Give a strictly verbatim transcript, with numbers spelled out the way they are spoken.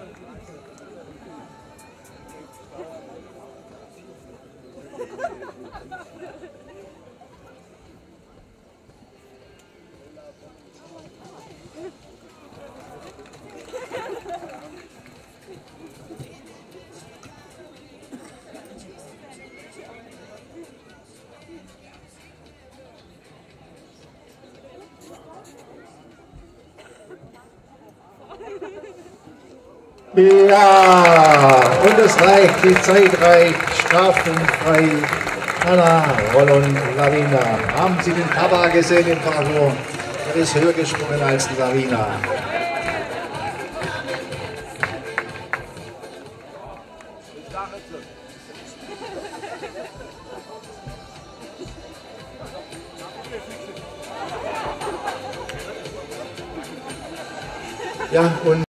Ja, und es reicht, die Zeit reicht, strafenfrei. Anna, Roland, Lavina. Haben Sie den Papa gesehen im Parcours? Er ist höher gesprungen als die Lavina. Ja, und